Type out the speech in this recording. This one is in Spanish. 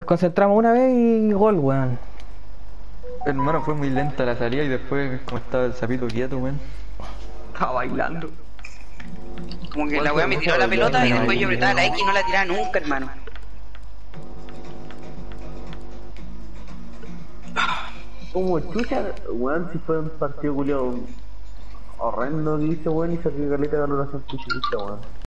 concentramos una vez y gol, weón. Hermano, fue muy lenta la salida y después, como estaba el sapito quieto, weón. Estaba bailando. Como que la weá me tiró la pelota y después yo apretaba la X y no la tiraba nunca, hermano. Como chucha, weón, si fue un partido culiao horrendo que hizo, weón, y sacó caleta de valoración chucha, weón.